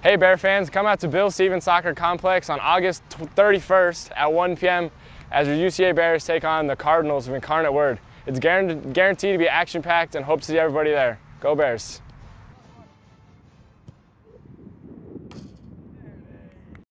Hey Bear fans, come out to Bill Stevens Soccer Complex on August 31st at 1 p.m. as your UCA Bears take on the Cardinals of Incarnate Word. It's guaranteed to be action-packed and hope to see everybody there. Go Bears!